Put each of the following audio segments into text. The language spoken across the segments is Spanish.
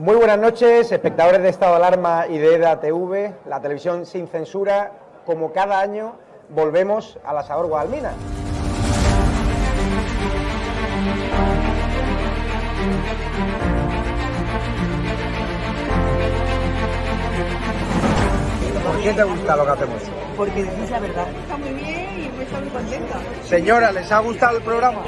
Muy buenas noches, espectadores de Estado de Alarma y de EDA TV, la televisión sin censura. Como cada año, volvemos a la Asador Guadalmina. ¿Por qué te gusta lo que hacemos? Porque decís la verdad. Está muy bien y me está muy contenta. Señora, ¿les ha gustado el programa?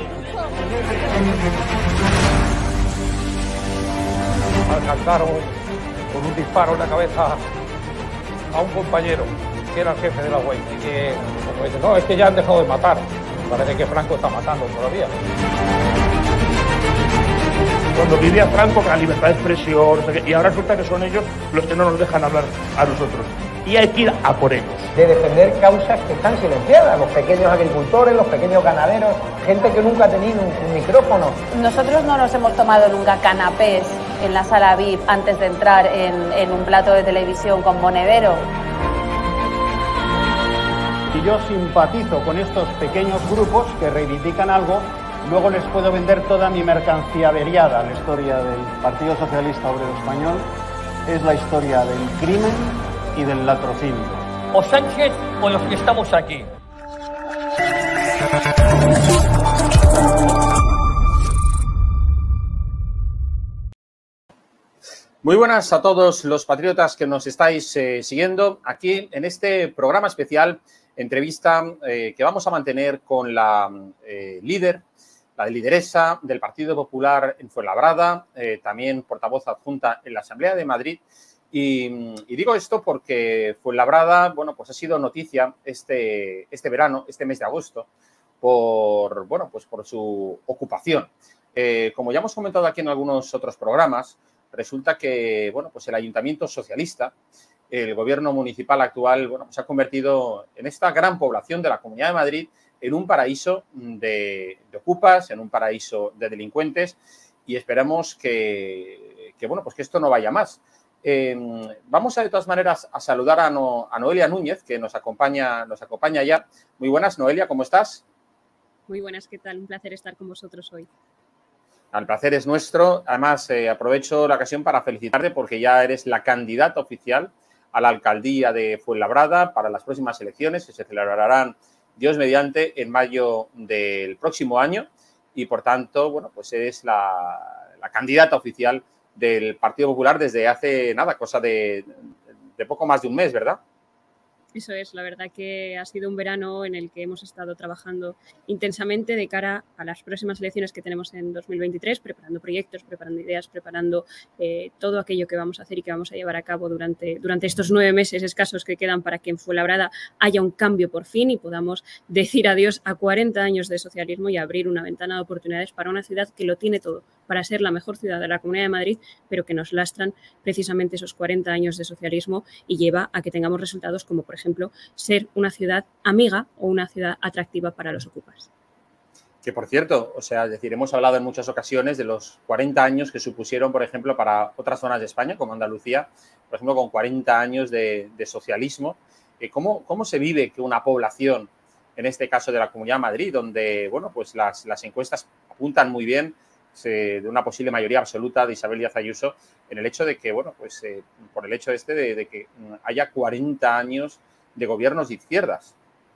Alcanzaron con un disparo en la cabeza a un compañero que era el jefe de la UEI y que, como dice, no, es que ya han dejado de matar. Parece que Franco está matando todavía. Cuando vivía Franco, con la libertad de expresión, no sé qué, y ahora resulta que son ellos los que no nos dejan hablar a nosotros. Y hay que ir a por ellos. De defender causas que están silenciadas, los pequeños agricultores, los pequeños ganaderos, gente que nunca ha tenido un micrófono. Nosotros no nos hemos tomado nunca canapés en la sala VIP antes de entrar en un plato de televisión con monedero. Si yo simpatizo con estos pequeños grupos que reivindican algo, luego les puedo vender toda mi mercancía averiada. La historia del Partido Socialista Obrero Español es la historia del crimen y del latrocinio. O Sánchez o los que estamos aquí. Muy buenas a todos los patriotas que nos estáis siguiendo aquí en este programa especial, entrevista que vamos a mantener con la líder, la lideresa del Partido Popular en Fuenlabrada, también portavoz adjunta en la Asamblea de Madrid. Y digo esto porque Fuenlabrada, bueno, pues ha sido noticia este verano, este mes de agosto, por su ocupación. Como ya hemos comentado aquí en algunos otros programas, resulta que, bueno, pues el Ayuntamiento Socialista, el gobierno municipal actual, bueno, pues ha convertido en esta gran población de la Comunidad de Madrid en un paraíso de ocupas, en un paraíso de delincuentes, y esperamos que esto no vaya más. Vamos de todas maneras a saludar a Noelia Núñez, que nos acompaña ya. Muy buenas, Noelia, ¿cómo estás? Muy buenas, ¿qué tal? Un placer estar con vosotros hoy. El placer es nuestro. Además, aprovecho la ocasión para felicitarte porque ya eres la candidata oficial a la alcaldía de Fuenlabrada para las próximas elecciones que se celebrarán, Dios mediante, en mayo del próximo año y, por tanto, bueno, pues eres la candidata oficial del Partido Popular desde hace nada, cosa de poco más de un mes, ¿verdad? Eso es, la verdad que ha sido un verano en el que hemos estado trabajando intensamente de cara a las próximas elecciones que tenemos en 2023, preparando proyectos, preparando ideas, preparando todo aquello que vamos a hacer y que vamos a llevar a cabo durante estos 9 meses escasos que quedan para que en Fuenlabrada haya un cambio por fin y podamos decir adiós a 40 años de socialismo y abrir una ventana de oportunidades para una ciudad que lo tiene todo, para ser la mejor ciudad de la Comunidad de Madrid, pero que nos lastran precisamente esos 40 años de socialismo y lleva a que tengamos resultados como, por ejemplo, ser una ciudad amiga o una ciudad atractiva para los ocupas. Que, por cierto, o sea, es decir, hemos hablado en muchas ocasiones de los 40 años que supusieron, por ejemplo, para otras zonas de España, como Andalucía, por ejemplo, con 40 años de socialismo. ¿Cómo se vive que una población, en este caso de la Comunidad de Madrid, donde, bueno, pues las encuestas apuntan muy bien de una posible mayoría absoluta de Isabel Díaz Ayuso, en el hecho de que, bueno, pues por el hecho de que haya 40 años de gobiernos de izquierdas?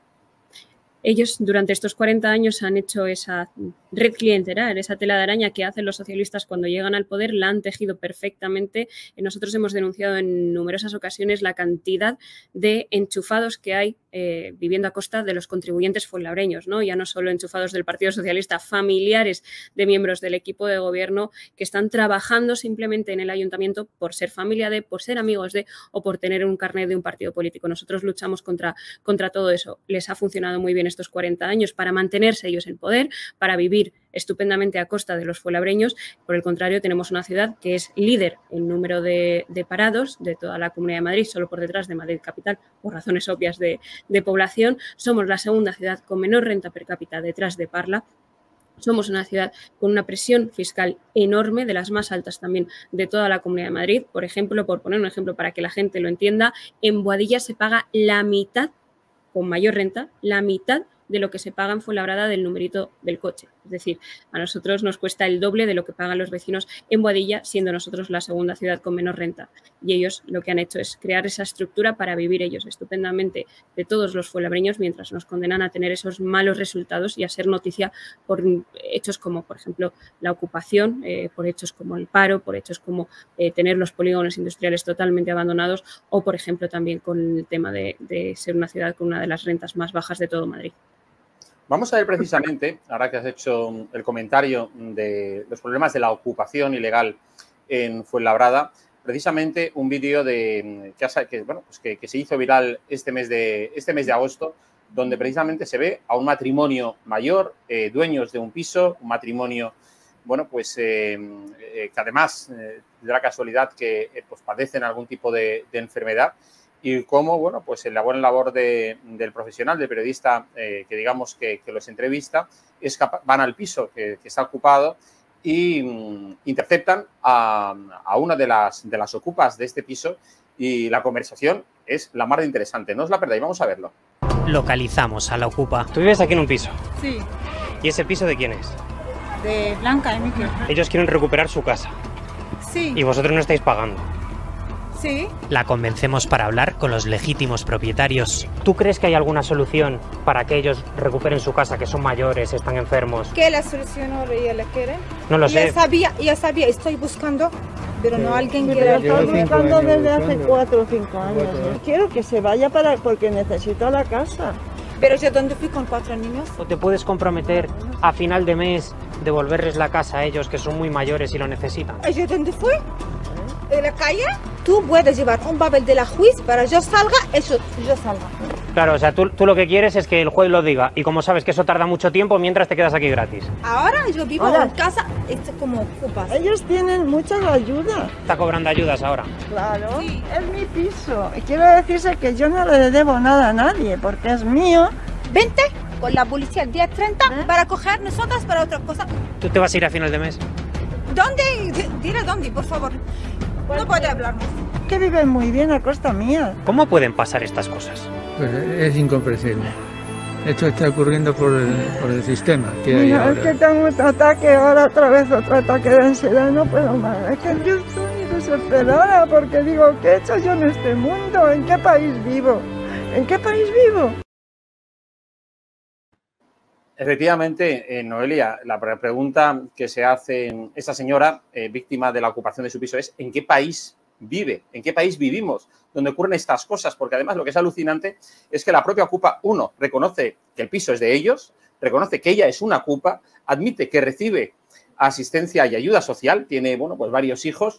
Ellos durante estos 40 años han hecho esa red clientelar, esa tela de araña que hacen los socialistas cuando llegan al poder, la han tejido perfectamente. Nosotros hemos denunciado en numerosas ocasiones la cantidad de enchufados que hay viviendo a costa de los contribuyentes fuenlabreños, ¿no? Ya no solo enchufados del Partido Socialista, familiares de miembros del equipo de gobierno que están trabajando simplemente en el ayuntamiento por ser familia de, por ser amigos de o por tener un carnet de un partido político. Nosotros luchamos contra todo eso. Les ha funcionado muy bien estos 40 años para mantenerse ellos en poder, para vivir estupendamente a costa de los fuenlabreños. Por el contrario, tenemos una ciudad que es líder en número de parados de toda la Comunidad de Madrid, solo por detrás de Madrid capital, por razones obvias de población. Somos la segunda ciudad con menor renta per cápita detrás de Parla. Somos una ciudad con una presión fiscal enorme, de las más altas también de toda la Comunidad de Madrid. Por ejemplo, por poner un ejemplo para que la gente lo entienda, en Boadilla se paga la mitad, con mayor renta, la mitad de lo que se paga en Fuenlabrada del numerito del coche. Es decir, a nosotros nos cuesta el doble de lo que pagan los vecinos en Boadilla, siendo nosotros la segunda ciudad con menos renta. Y ellos lo que han hecho es crear esa estructura para vivir ellos estupendamente de todos los fuenlabreños, mientras nos condenan a tener esos malos resultados y a ser noticia por hechos como, por ejemplo, la ocupación, por hechos como el paro, por hechos como tener los polígonos industriales totalmente abandonados o, por ejemplo, también con el tema de ser una ciudad con una de las rentas más bajas de todo Madrid. Vamos a ver precisamente, ahora que has hecho el comentario de los problemas de la ocupación ilegal en Fuenlabrada, precisamente un vídeo que se hizo viral este mes de agosto, donde precisamente se ve a un matrimonio mayor, dueños de un piso, un matrimonio, que además de la casualidad que pues padecen algún tipo de enfermedad, y cómo, en la buena labor del profesional, del periodista que digamos que los entrevista, van al piso que está ocupado y interceptan a una de las ocupas de este piso, y la conversación es la más interesante. No os la perdáis, vamos a verlo. Localizamos a la ocupa. ¿Tú vives aquí en un piso? Sí, ¿Y ese piso de quién es? de Blanca y Miquel. Ellos quieren recuperar su casa Sí, y vosotros no estáis pagando. sí. La convencemos para hablar con los legítimos propietarios. ¿Tú crees que hay alguna solución para que ellos recuperen su casa, que son mayores, están enfermos? ¿Qué la solucionó ella la quiere? No lo sé. Ya sabía, estoy buscando, pero no alguien que Pero la estoy buscando desde hace 4 o 5 años. Quiero que se vaya porque necesito la casa. Pero yo dónde fui con 4 niños. ¿O te puedes comprometer a final de mes devolverles la casa a ellos, que son muy mayores y lo necesitan? ¿Yo dónde fui? ¿En la calle? Tú puedes llevar un papel de la juez para yo salga, eso, yo salga. Claro, o sea, tú lo que quieres es que el juez lo diga, y como sabes que eso tarda mucho tiempo, mientras te quedas aquí gratis. Ahora yo vivo Ahora. en casa, esto como ocupas. Ellos tienen muchas ayudas. Está cobrando ayudas ahora. Claro, Sí. es mi piso. Y quiero decirse que yo no le debo nada a nadie porque es mío. Vente con la policía el día 30 para coger nosotras para otra cosa. ¿Tú te vas a ir a final de mes? ¿Dónde? Dile dónde, por favor. No puede hablar más. Que viven muy bien a costa mía. ¿Cómo pueden pasar estas cosas? Pues es incomprensible. Esto está ocurriendo por el sistema que hay Mira, es ahora. que tengo otro ataque, ahora otra vez otro ataque de ansiedad, no puedo más. Es que yo estoy desesperada porque digo, ¿qué he hecho yo en este mundo? ¿En qué país vivo? ¿En qué país vivo? Efectivamente, Noelia, la pregunta que se hace esta señora, víctima de la ocupación de su piso, es ¿en qué país vive? ¿En qué país vivimos? Donde ocurren estas cosas, porque además lo que es alucinante es que la propia ocupa, uno, reconoce que el piso es de ellos, reconoce que ella es una ocupa, admite que recibe asistencia y ayuda social, tiene, varios hijos,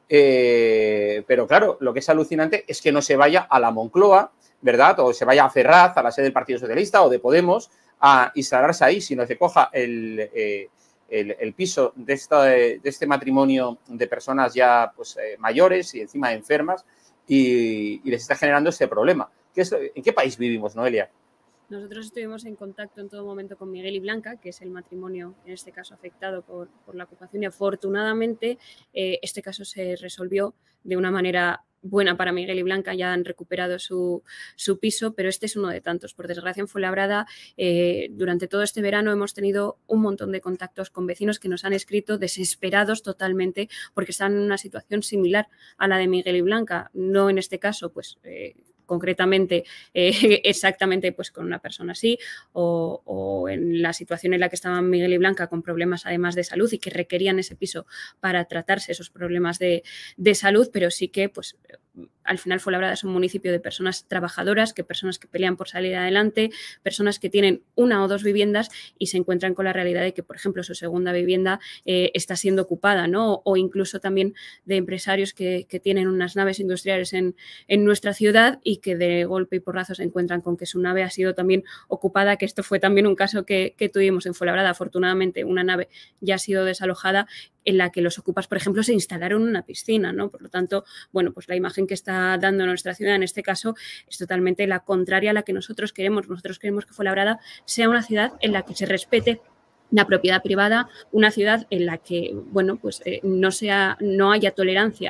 pero claro, lo que es alucinante es que no se vaya a la Moncloa, ¿verdad? O se vaya a Ferraz, a la sede del Partido Socialista o de Podemos, a instalarse ahí, sino que coja el piso de este matrimonio de personas ya mayores y encima enfermas y les está generando este problema. ¿En qué país vivimos, Noelia? Nosotros estuvimos en contacto en todo momento con Miguel y Blanca, que es el matrimonio, en este caso, afectado por la ocupación, y afortunadamente este caso se resolvió de una manera buena para Miguel y Blanca, ya han recuperado su piso, pero este es uno de tantos. Por desgracia, en Fuenlabrada, durante todo este verano hemos tenido un montón de contactos con vecinos que nos han escrito desesperados totalmente porque están en una situación similar a la de Miguel y Blanca. No en este caso, concretamente, exactamente con una persona así, o en la situación en la que estaban Miguel y Blanca con problemas además de salud y que requerían ese piso para tratarse esos problemas de salud, pero sí que al final Fuenlabrada es un municipio de personas trabajadoras, personas que pelean por salir adelante, personas que tienen una o dos viviendas y se encuentran con la realidad de que, por ejemplo, su segunda vivienda está siendo ocupada, ¿no? O incluso también de empresarios que tienen unas naves industriales en nuestra ciudad y que de golpe y porrazo se encuentran con que su nave ha sido también ocupada, que esto fue también un caso que tuvimos en Fuenlabrada. Afortunadamente, una nave ya ha sido desalojada en la que los ocupas, por ejemplo, se instalaron en una piscina, ¿no? Por lo tanto, la imagen que está dando nuestra ciudad en este caso es totalmente la contraria a la que nosotros queremos. Nosotros queremos que Fuenlabrada sea una ciudad en la que se respete la propiedad privada, una ciudad en la que, no haya tolerancia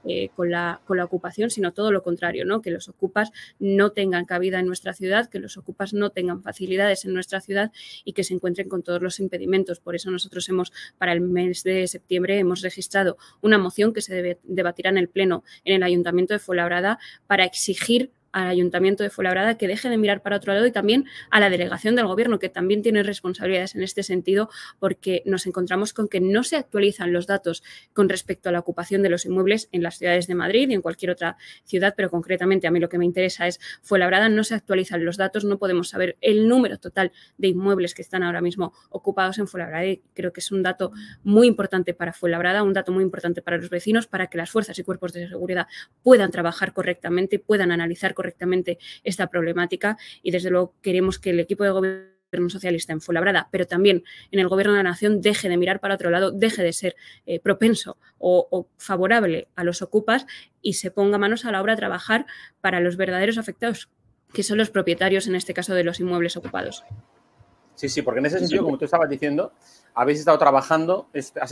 con la ocupación, sino todo lo contrario, ¿no? Que los ocupas no tengan cabida en nuestra ciudad, que los ocupas no tengan facilidades en nuestra ciudad y que se encuentren con todos los impedimentos. Por eso nosotros para el mes de septiembre, hemos registrado una moción que se debatirá en el Pleno en el Ayuntamiento de Fuenlabrada para exigir al Ayuntamiento de Fuenlabrada que deje de mirar para otro lado y también a la delegación del Gobierno, que también tiene responsabilidades en este sentido, porque nos encontramos con que no se actualizan los datos con respecto a la ocupación de los inmuebles en las ciudades de Madrid y en cualquier otra ciudad, pero concretamente a mí lo que me interesa es Fuenlabrada. No se actualizan los datos, no podemos saber el número total de inmuebles que están ahora mismo ocupados en Fuenlabrada, y creo que es un dato muy importante para Fuenlabrada, un dato muy importante para los vecinos, para que las fuerzas y cuerpos de seguridad puedan trabajar correctamente, puedan analizar correctamente esta problemática, y desde luego queremos que el equipo de Gobierno socialista en Fuenlabrada, pero también en el Gobierno de la Nación, deje de mirar para otro lado, deje de ser propenso o favorable a los ocupas y se ponga manos a la obra a trabajar para los verdaderos afectados, que son los propietarios, en este caso, de los inmuebles ocupados. Sí, porque en ese sentido, como tú estabas diciendo, has estado trabajando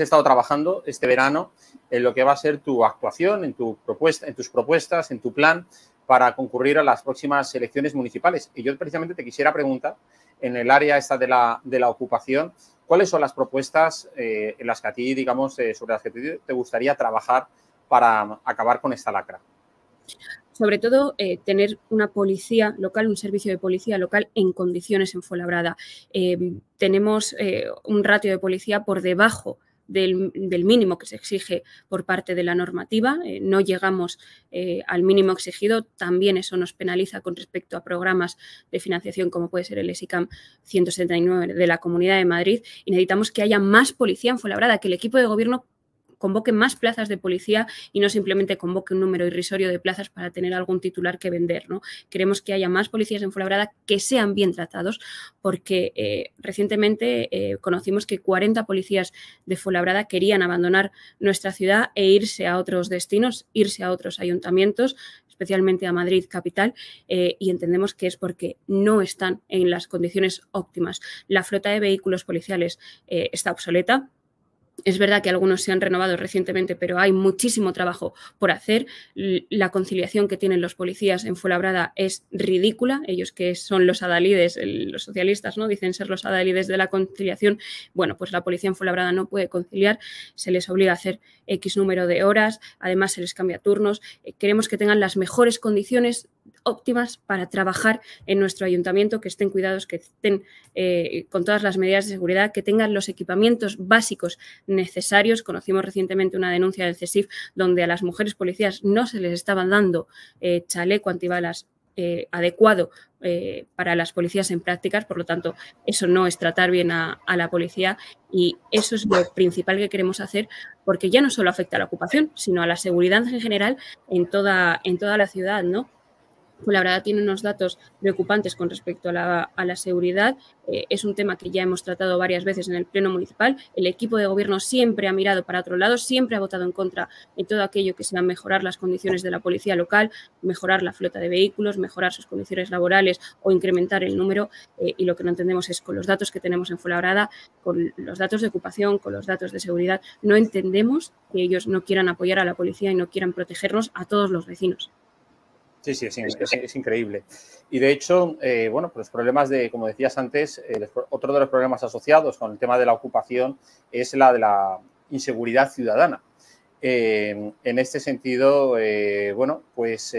este verano en lo que va a ser tu actuación, en tus propuestas, en tu plan para concurrir a las próximas elecciones municipales. Y yo precisamente te quisiera preguntar, en el área esta de la ocupación, ¿cuáles son las propuestas en las que a ti, digamos, sobre las que te gustaría trabajar para acabar con esta lacra? Sobre todo, tener una policía local, un servicio de policía local en condiciones en Fuenlabrada. Tenemos un ratio de policía por debajo del mínimo que se exige por parte de la normativa, no llegamos al mínimo exigido, también eso nos penaliza con respecto a programas de financiación como puede ser el ESICAM 179 de la Comunidad de Madrid, y necesitamos que haya más policía en Fuenlabrada, que el equipo de gobierno convoque más plazas de policía y no simplemente convoque un número irrisorio de plazas para tener algún titular que vender, ¿no? Queremos que haya más policías en Fuenlabrada que sean bien tratados, porque recientemente conocimos que 40 policías de Fuenlabrada querían abandonar nuestra ciudad e irse a otros destinos, irse a otros ayuntamientos, especialmente a Madrid capital, y entendemos que es porque no están en las condiciones óptimas. La flota de vehículos policiales está obsoleta. Es verdad que algunos se han renovado recientemente, pero hay muchísimo trabajo por hacer. La conciliación que tienen los policías en Fuenlabrada es ridícula. Ellos, que son los adalides, los socialistas, ¿no?, dicen ser los adalides de la conciliación. Bueno, pues la policía en Fuenlabrada no puede conciliar, se les obliga a hacer X número de horas, además se les cambia turnos. Queremos que tengan las mejores condiciones óptimas para trabajar en nuestro ayuntamiento, que estén cuidados, que estén con todas las medidas de seguridad, que tengan los equipamientos básicos necesarios. Conocimos recientemente una denuncia del CESIF donde a las mujeres policías no se les estaban dando chaleco antibalas adecuado para las policías en prácticas, por lo tanto eso no es tratar bien a la policía, y eso es lo principal que queremos hacer, porque ya no solo afecta a la ocupación, sino a la seguridad en general en toda la ciudad, ¿no? Fuenlabrada tiene unos datos preocupantes con respecto a la seguridad. Es un tema que ya hemos tratado varias veces en el Pleno Municipal. El equipo de gobierno siempre ha mirado para otro lado, siempre ha votado en contra de todo aquello que sea mejorar las condiciones de la policía local, mejorar la flota de vehículos, mejorar sus condiciones laborales o incrementar el número. Y lo que no entendemos es, con los datos que tenemos en Fuenlabrada, con los datos de ocupación, con los datos de seguridad, no entendemos que ellos no quieran apoyar a la policía y no quieran protegernos a todos los vecinos. Sí, es increíble. Y de hecho, bueno, pues los problemas como decías antes, otro de los problemas asociados con el tema de la ocupación es la de la inseguridad ciudadana. En este sentido, bueno, pues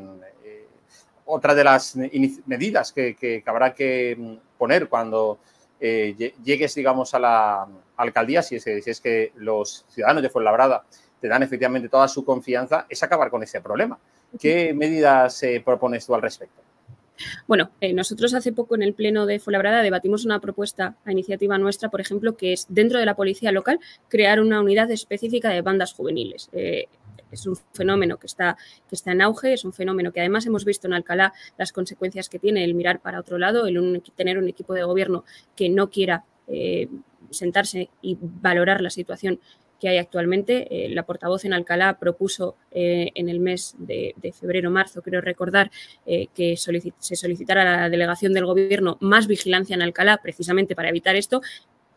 otra de las medidas que habrá que poner cuando llegues, digamos, a la alcaldía, si es que los ciudadanos de Fuenlabrada te dan efectivamente toda su confianza, es acabar con ese problema. ¿Qué medidas propones tú al respecto? Bueno, nosotros hace poco en el Pleno de Fuenlabrada debatimos una propuesta a iniciativa nuestra, por ejemplo, que es, dentro de la policía local, crear una unidad específica de bandas juveniles. Es un fenómeno que está en auge, es un fenómeno que además hemos visto en Alcalá las consecuencias que tiene el mirar para otro lado, tener un equipo de gobierno que no quiera sentarse y valorar la situación que hay actualmente. La portavoz en Alcalá propuso en el mes de febrero-marzo, creo recordar, que se solicitara a la delegación del Gobierno más vigilancia en Alcalá, precisamente para evitar esto.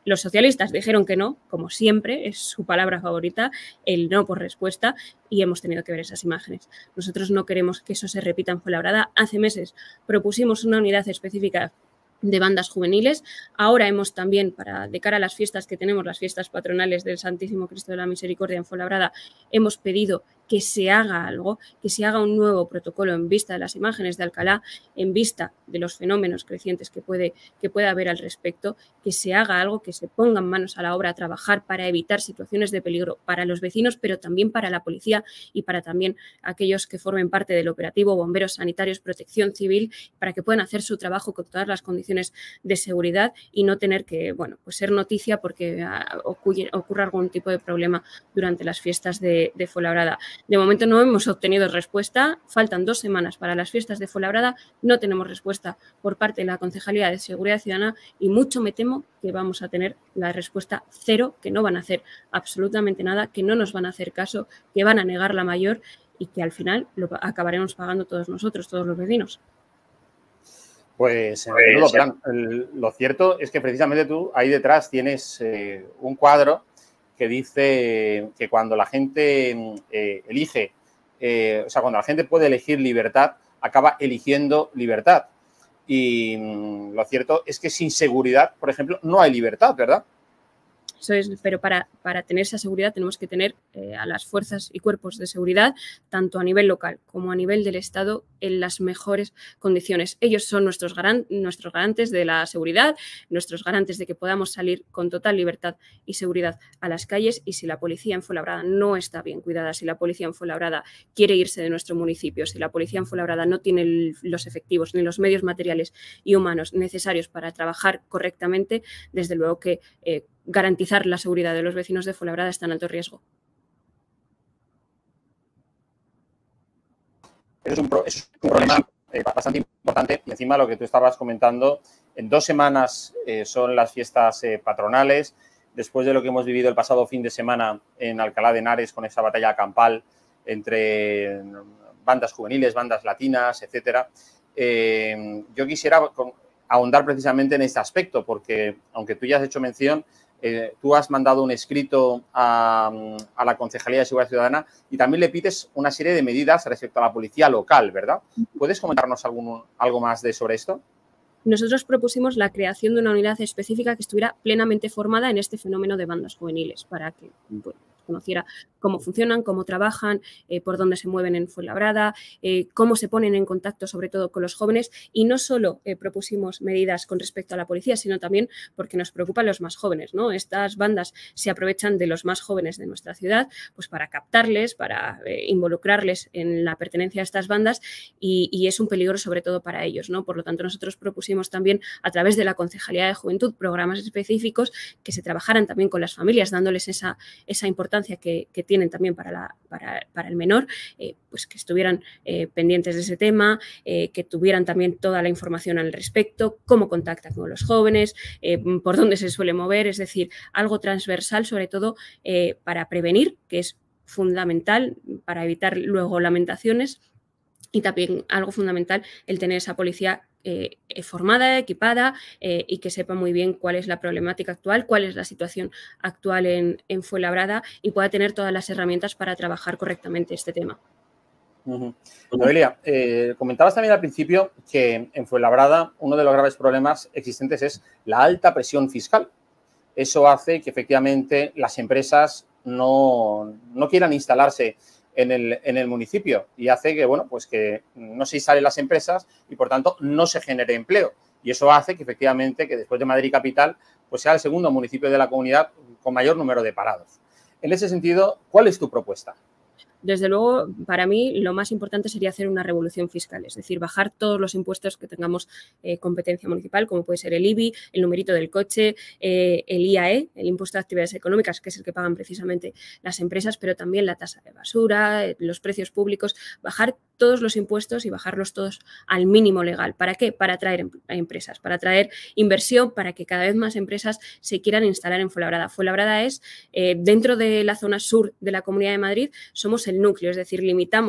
Los socialistas dijeron que no, como siempre, es su palabra favorita, el no por respuesta, y hemos tenido que ver esas imágenes. Nosotros no queremos que eso se repita en Fuenlabrada. Hace meses propusimos una unidad específica de bandas juveniles. Ahora hemos también, de cara a las fiestas que tenemos, las fiestas patronales del Santísimo Cristo de la Misericordia en Fuenlabrada, hemos pedido que se haga algo, que se haga un nuevo protocolo en vista de las imágenes de Alcalá, en vista de los fenómenos crecientes que pueda haber al respecto, que se haga algo, que se pongan manos a la obra a trabajar para evitar situaciones de peligro para los vecinos, pero también para la policía y para también aquellos que formen parte del operativo, bomberos, sanitarios, protección civil, para que puedan hacer su trabajo con todas las condiciones de seguridad y no tener que, bueno, pues ser noticia porque ocurra algún tipo de problema durante las fiestas de Fuenlabrada. De momento no hemos obtenido respuesta, faltan 2 semanas para las fiestas de Fuenlabrada, no tenemos respuesta por parte de la Concejalía de Seguridad Ciudadana y mucho me temo que vamos a tener la respuesta cero, que no van a hacer absolutamente nada, que no nos van a hacer caso, que van a negar la mayor y que al final lo acabaremos pagando todos nosotros, todos los vecinos. Pues lo cierto es que precisamente tú ahí detrás tienes un cuadro que dice que cuando la gente elige, cuando la gente puede elegir libertad, acaba eligiendo libertad. Y lo cierto es que sin seguridad, por ejemplo, no hay libertad, ¿verdad? Eso es, pero para tener esa seguridad tenemos que tener a las fuerzas y cuerpos de seguridad, tanto a nivel local como a nivel del Estado, en las mejores condiciones. Ellos son nuestros garantes de la seguridad, nuestros garantes de que podamos salir con total libertad y seguridad a las calles. Y si la policía en Fuenlabrada no está bien cuidada, si la policía en Fuenlabrada quiere irse de nuestro municipio, si la policía en Fuenlabrada no tiene los efectivos ni los medios materiales y humanos necesarios para trabajar correctamente, desde luego que garantizar la seguridad de los vecinos de Fuenlabrada está en alto riesgo. Es un problema bastante importante y encima lo que tú estabas comentando, en 2 semanas son las fiestas patronales, después de lo que hemos vivido el pasado fin de semana en Alcalá de Henares con esa batalla campal entre bandas juveniles, bandas latinas, etcétera. Yo quisiera ahondar precisamente en este aspecto porque, aunque tú ya has hecho mención, tú has mandado un escrito a la Concejalía de Seguridad Ciudadana y también le pides una serie de medidas respecto a la policía local, ¿verdad? ¿Puedes comentarnos algo más sobre esto? Nosotros propusimos la creación de una unidad específica que estuviera plenamente formada en este fenómeno de bandas juveniles para que conociera cómo funcionan, cómo trabajan, por dónde se mueven en Fuenlabrada, cómo se ponen en contacto sobre todo con los jóvenes. Y no solo propusimos medidas con respecto a la policía, sino también porque nos preocupan los más jóvenes, ¿no? Estas bandas se aprovechan de los más jóvenes de nuestra ciudad pues para captarles, para involucrarles en la pertenencia a estas bandas y es un peligro sobre todo para ellos, ¿no? Por lo tanto, nosotros propusimos también a través de la Concejalía de Juventud programas específicos que se trabajaran también con las familias, dándoles esa importancia que tienen también para el menor, pues que estuvieran pendientes de ese tema, que tuvieran también toda la información al respecto, cómo contactan con los jóvenes, por dónde se suele mover, es decir, algo transversal sobre todo para prevenir, que es fundamental para evitar luego lamentaciones, y también algo fundamental el tener esa policía formada, equipada y que sepa muy bien cuál es la problemática actual, cuál es la situación actual en Fuenlabrada y pueda tener todas las herramientas para trabajar correctamente este tema. Noelia, comentabas también al principio que en Fuenlabrada uno de los graves problemas existentes es la alta presión fiscal. Eso hace que efectivamente las empresas no quieran instalarse en el municipio y hace que, bueno, pues que no se instalen las empresas y, por tanto, no se genere empleo. Y eso hace que, efectivamente, que después de Madrid capital, pues sea el segundo municipio de la comunidad con mayor número de parados. En ese sentido, ¿cuál es tu propuesta? Desde luego, para mí, lo más importante sería hacer una revolución fiscal, es decir, bajar todos los impuestos que tengamos competencia municipal, como puede ser el IBI, el numerito del coche, el IAE, el impuesto de actividades económicas, que es el que pagan precisamente las empresas, pero también la tasa de basura, los precios públicos, bajar todos los impuestos y bajarlos todos al mínimo legal. ¿Para qué? Para atraer empresas, para atraer inversión, para que cada vez más empresas se quieran instalar en Fuenlabrada. Fuenlabrada es, dentro de la zona sur de la Comunidad de Madrid, somos el núcleo, es decir, limitamos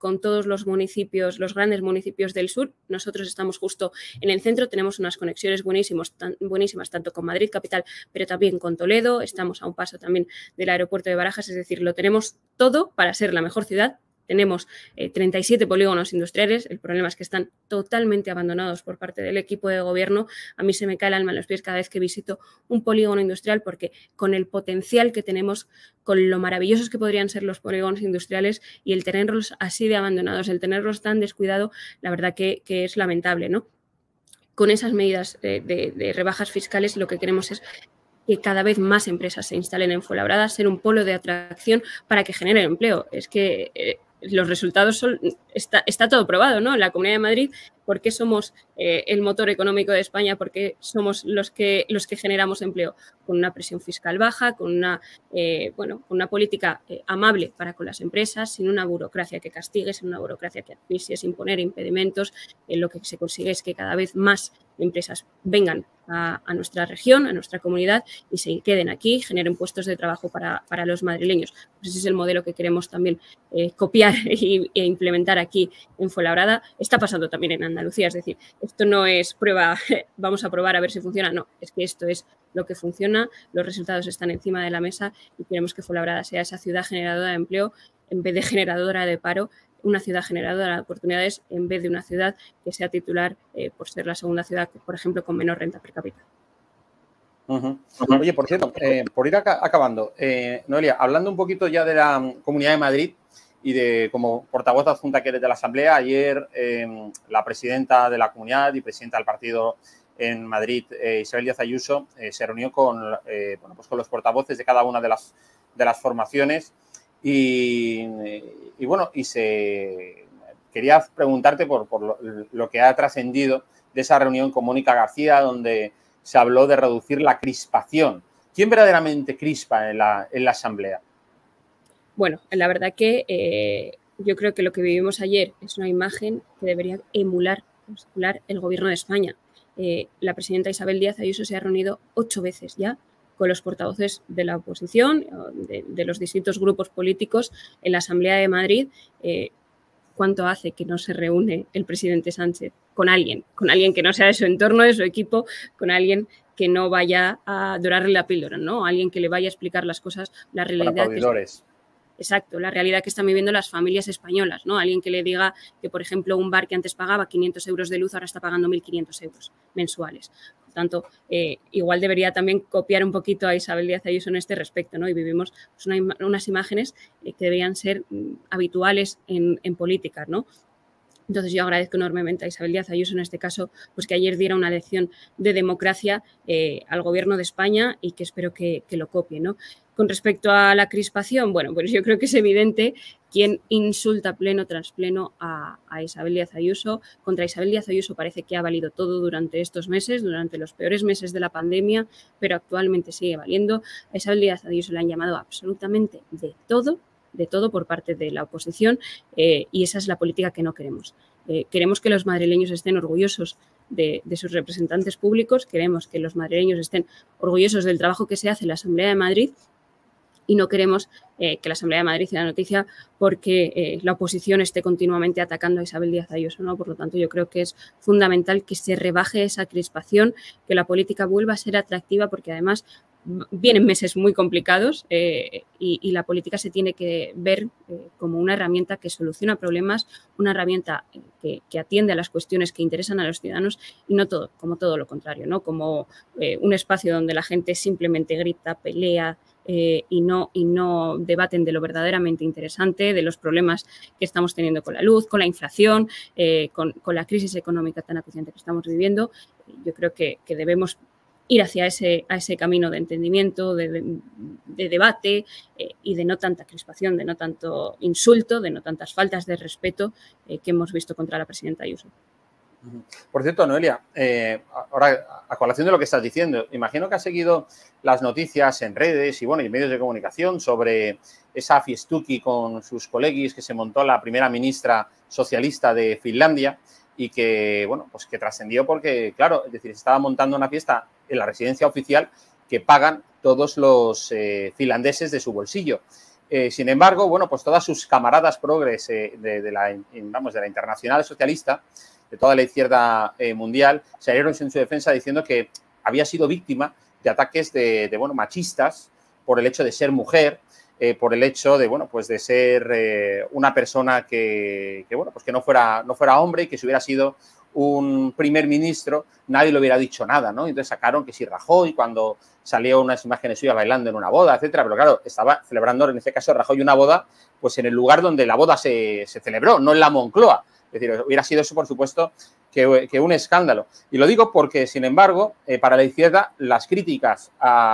con todos los municipios, los grandes municipios del sur. Nosotros estamos justo en el centro, tenemos unas conexiones buenísimas, tanto con Madrid capital, pero también con Toledo. Estamos a un paso también del aeropuerto de Barajas, es decir, lo tenemos todo para ser la mejor ciudad. Tenemos 37 polígonos industriales. El problema es que están totalmente abandonados por parte del equipo de gobierno. A mí se me cae el alma en los pies cada vez que visito un polígono industrial, porque con el potencial que tenemos, con lo maravillosos que podrían ser los polígonos industriales, y el tenerlos así de abandonados, el tenerlos tan descuidado, la verdad que es lamentable, ¿no? Con esas medidas de rebajas fiscales, lo que queremos es que cada vez más empresas se instalen en Fuenlabrada, ser un polo de atracción para que generen empleo. Es que los resultados son, está todo probado, ¿no? En la Comunidad de Madrid, ¿por qué somos el motor económico de España? ¿Por qué somos los que generamos empleo? Con una presión fiscal baja, con una política amable para con las empresas, sin una burocracia que castigue, sin una burocracia que asfixie, sin poner impedimentos. Lo que se consigue es que cada vez más empresas vengan a nuestra región, a nuestra comunidad, y se queden aquí, generen puestos de trabajo para los madrileños. Pues ese es el modelo que queremos también copiar e implementar aquí en Fuenlabrada. Está pasando también en Andalucía, es decir, esto no es prueba, vamos a probar a ver si funciona, no, es que esto es lo que funciona, los resultados están encima de la mesa y queremos que Fuenlabrada sea esa ciudad generadora de empleo en vez de generadora de paro, una ciudad generadora de oportunidades en vez de una ciudad que sea titular por ser la segunda ciudad, por ejemplo, con menor renta per cápita. Oye, por cierto, por ir acabando, Noelia, hablando un poquito ya de la Comunidad de Madrid y de como portavoz adjunta que eres de la Asamblea, ayer la presidenta de la Comunidad y presidenta del partido en Madrid, Isabel Díaz Ayuso, se reunió con los portavoces de cada una de las formaciones y quería preguntarte por lo que ha trascendido de esa reunión con Mónica García, donde se habló de reducir la crispación. ¿Quién verdaderamente crispa en la Asamblea? Bueno, la verdad que yo creo que lo que vivimos ayer es una imagen que debería emular el Gobierno de España. La presidenta Isabel Díaz Ayuso se ha reunido 8 veces ya con los portavoces de la oposición, de los distintos grupos políticos en la Asamblea de Madrid. ¿Cuánto hace que no se reúne el presidente Sánchez con alguien que no sea de su entorno, de su equipo, con alguien que no vaya a dorarle la píldora, ¿no? Alguien que le vaya a explicar las cosas, la realidad. Exacto, la realidad que están viviendo las familias españolas, ¿no? Alguien que le diga que, por ejemplo, un bar que antes pagaba 500 euros de luz ahora está pagando 1.500 euros mensuales. Por tanto, igual debería también copiar un poquito a Isabel Díaz Ayuso en este respecto, ¿no? Y vivimos pues, unas imágenes que deberían ser habituales en política, ¿no? Entonces yo agradezco enormemente a Isabel Díaz Ayuso en este caso, pues que ayer diera una lección de democracia al Gobierno de España y que espero que lo copie, ¿no? Con respecto a la crispación, bueno, pues yo creo que es evidente quién insulta pleno tras pleno a Isabel Díaz Ayuso. Contra Isabel Díaz Ayuso parece que ha valido todo durante estos meses, durante los peores meses de la pandemia, pero actualmente sigue valiendo. A Isabel Díaz Ayuso le han llamado absolutamente de todo por parte de la oposición y esa es la política que no queremos. Queremos que los madrileños estén orgullosos de sus representantes públicos, queremos que los madrileños estén orgullosos del trabajo que se hace en la Asamblea de Madrid y no queremos que la Asamblea de Madrid sea noticia porque la oposición esté continuamente atacando a Isabel Díaz Ayuso, ¿no? Por lo tanto, yo creo que es fundamental que se rebaje esa crispación, que la política vuelva a ser atractiva porque además vienen meses muy complicados y la política se tiene que ver como una herramienta que soluciona problemas, una herramienta que atiende a las cuestiones que interesan a los ciudadanos y no como todo lo contrario, ¿no? Como un espacio donde la gente simplemente grita, pelea y no debaten de lo verdaderamente interesante, de los problemas que estamos teniendo con la luz, con la inflación, con la crisis económica tan acuciante que estamos viviendo. Yo creo que debemos ir hacia ese camino de entendimiento, de debate y de no tanta crispación, de no tanto insulto, de no tantas faltas de respeto que hemos visto contra la presidenta Ayuso. Por cierto, Noelia, ahora a colación de lo que estás diciendo, imagino que has seguido las noticias en redes y medios de comunicación sobre esa fiestuki con sus coleguis que se montó la primera ministra socialista de Finlandia y que, pues que trascendió porque, claro, es decir, se estaba montando una fiesta en la residencia oficial que pagan todos los finlandeses de su bolsillo. Sin embargo, bueno, pues todas sus camaradas progres de la Internacional Socialista, de toda la izquierda mundial, salieron en su defensa diciendo que había sido víctima de ataques bueno, machistas por el hecho de ser mujer, por el hecho de, bueno, pues de ser una persona bueno, pues que no fuera hombre y que si hubiera sido un primer ministro nadie le hubiera dicho nada, ¿no? Entonces sacaron que si Rajoy cuando salió unas imágenes suyas bailando en una boda, etcétera, pero claro, estaba celebrando en este caso Rajoy una boda pues en el lugar donde la boda se celebró, no en la Moncloa. Es decir, hubiera sido eso, por supuesto, que un escándalo. Y lo digo porque, sin embargo, para la izquierda, las críticas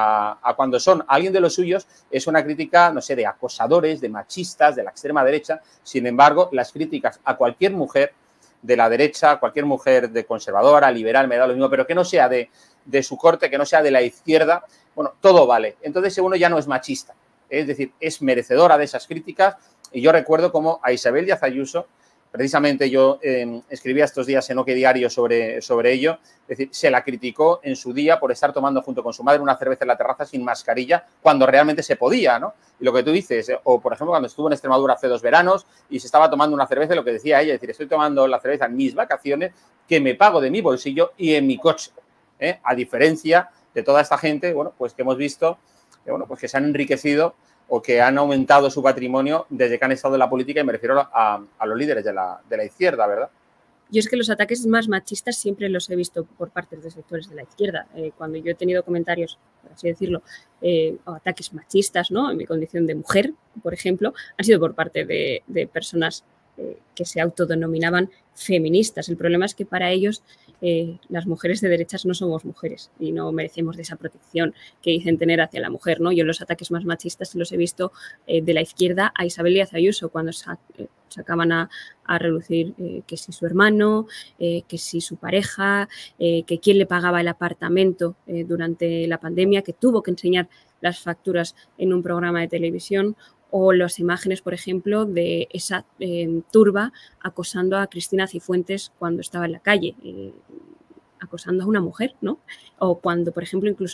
a cuando son alguien de los suyos es una crítica, no sé, de acosadores, de machistas, de la extrema derecha. Sin embargo, las críticas a cualquier mujer de la derecha, cualquier mujer de conservadora, liberal, me da lo mismo, pero que no sea de su corte, que no sea de la izquierda, bueno, todo vale. Entonces uno ya no es machista, es decir, es merecedora de esas críticas. Y yo recuerdo como a Isabel Díaz Ayuso, precisamente yo escribía estos días en OK Diario sobre ello, es decir, se la criticó en su día por estar tomando junto con su madre una cerveza en la terraza sin mascarilla cuando realmente se podía, ¿no? Y lo que tú dices, o por ejemplo cuando estuvo en Extremadura hace 2 veranos y se estaba tomando una cerveza, lo que decía ella, es decir, estoy tomando la cerveza en mis vacaciones que me pago de mi bolsillo y en mi coche, a diferencia de toda esta gente, bueno, pues que hemos visto, bueno, pues que se han enriquecido o que han aumentado su patrimonio desde que han estado en la política, y me refiero a los líderes de la izquierda, ¿verdad? Yo es que los ataques más machistas siempre los he visto por parte de sectores de la izquierda. Cuando yo he tenido comentarios, por así decirlo, o ataques machistas, ¿no? En mi condición de mujer, por ejemplo, han sido por parte de personas que se autodenominaban feministas. El problema es que para ellos las mujeres de derechas no somos mujeres y no merecemos de esa protección que dicen tener hacia la mujer, ¿no? Yo los ataques más machistas los he visto de la izquierda a Isabel Díaz Ayuso cuando sacaban a relucir que si su hermano, que si su pareja, que quién le pagaba el apartamento durante la pandemia, que tuvo que enseñar las facturas en un programa de televisión, o las imágenes, por ejemplo, de esa turba acosando a Cristina Cifuentes cuando estaba en la calle, acosando a una mujer, ¿no? O cuando, por ejemplo, incluso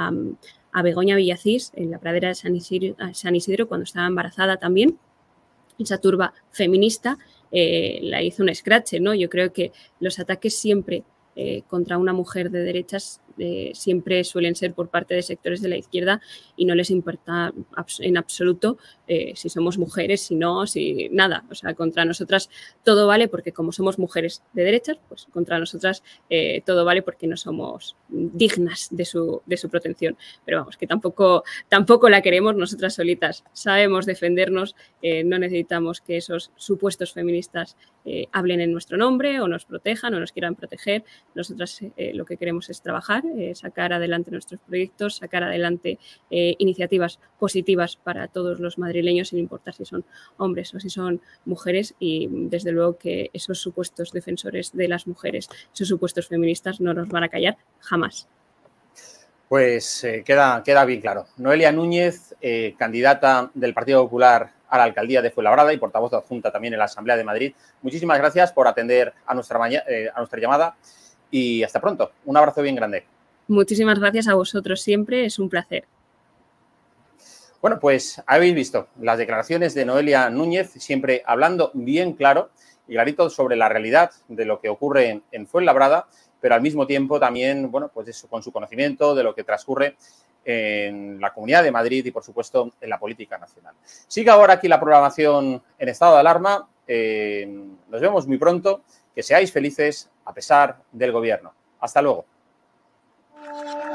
a Begoña Villacís en la pradera de San Isidro cuando estaba embarazada también, esa turba feminista la hizo un escrache, ¿no? Yo creo que los ataques siempre contra una mujer de derechas siempre suelen ser por parte de sectores de la izquierda y no les importa en absoluto si somos mujeres, si no, si nada. O sea, contra nosotras todo vale porque como somos mujeres de derechas, pues contra nosotras todo vale porque no somos dignas de su protección. Pero vamos, que tampoco la queremos nosotras solitas. Sabemos defendernos, no necesitamos que esos supuestos feministas hablen en nuestro nombre o nos protejan o nos quieran proteger. Nosotras lo que queremos es trabajar, sacar adelante nuestros proyectos, sacar adelante iniciativas positivas para todos los madrileños, sin importar si son hombres o si son mujeres, y desde luego que esos supuestos defensores de las mujeres, esos supuestos feministas no nos van a callar jamás. Pues queda bien claro. Noelia Núñez, candidata del Partido Popular a la alcaldía de Fuenlabrada y portavoz adjunta también en la Asamblea de Madrid. Muchísimas gracias por atender a nuestra llamada y hasta pronto. Un abrazo bien grande. Muchísimas gracias a vosotros siempre, es un placer. Bueno, pues habéis visto las declaraciones de Noelia Núñez, siempre hablando bien claro y clarito sobre la realidad de lo que ocurre en Fuenlabrada, pero al mismo tiempo también, bueno, pues eso, con su conocimiento de lo que transcurre en la Comunidad de Madrid y, por supuesto, en la política nacional. Sigue ahora aquí la programación en estado de alarma. Nos vemos muy pronto. Que seáis felices a pesar del gobierno. Hasta luego.